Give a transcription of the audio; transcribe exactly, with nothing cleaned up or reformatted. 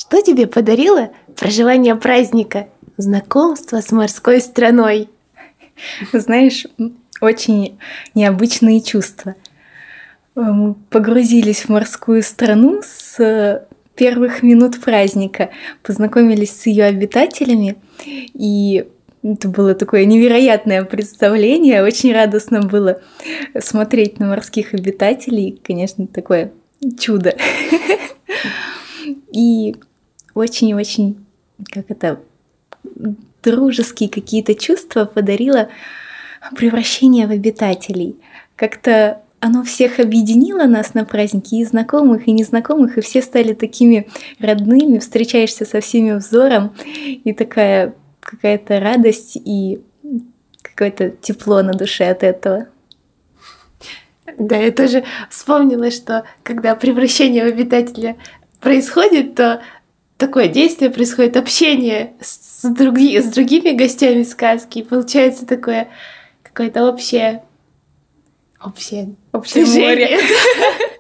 Что тебе подарило проживание праздника, знакомство с морской страной? Знаешь, очень необычные чувства. Мы погрузились в морскую страну с первых минут праздника, познакомились с ее обитателями, и это было такое невероятное представление, очень радостно было смотреть на морских обитателей, конечно, такое чудо. И очень-очень, как это, дружеские какие-то чувства подарило превращение в обитателей. Как-то оно всех объединило нас на празднике, и знакомых, и незнакомых, и все стали такими родными, встречаешься со всеми взором, и такая какая-то радость и какое-то тепло на душе от этого. Да, я тоже вспомнила, что когда превращение в обитателя происходит, то такое действие происходит, общение с, други, с другими гостями сказки, и получается такое какое-то общее, общее, общее море.